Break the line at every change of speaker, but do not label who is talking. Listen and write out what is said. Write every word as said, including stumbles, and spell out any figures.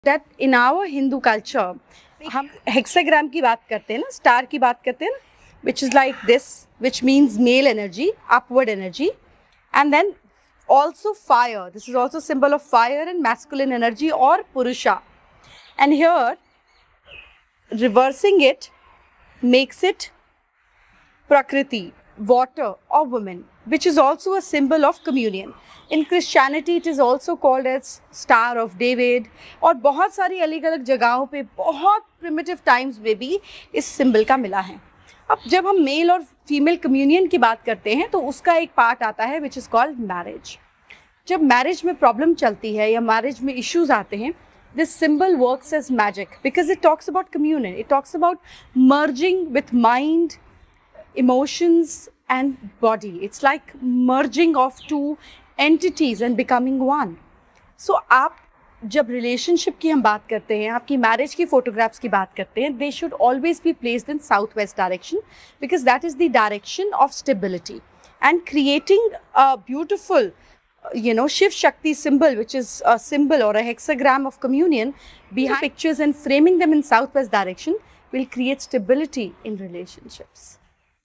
that in our Hindu culture, हम hexagram की बात करते हैं ना, star की बात करते हैं ना, which is like this, which means male energy, upward energy, and then also fire. This is also symbol of fire and masculine energy or Purusha. And here, reversing it makes it Prakriti, water or woman, which is also a symbol of communion. In Christianity, it is also called as Star of David. और बहुत सारी अलग अलग जगहों पे बहुत primitive times में भी इस symbol का मिला है. अब जब हम मेल और फीमेल कम्युनियन की बात करते हैं तो उसका एक पार्ट आता है विच इज़ कॉल्ड मैरिज. जब मैरिज में प्रॉब्लम चलती है या मैरिज में इश्यूज आते हैं, this symbol works as magic because it talks about communion. It talks about merging with mind, emotions and body. It's like merging of two entities and becoming one. So आप जब relationship की हम बात करते हैं, आपकी मैरिज की photographs की बात करते हैं, they should always be placed in south west direction because that is the direction of stability and creating a beautiful you know Shiv Shakti symbol, which is a symbol or a hexagram of communion behind pictures and framing them in southwest direction will create stability in relationships.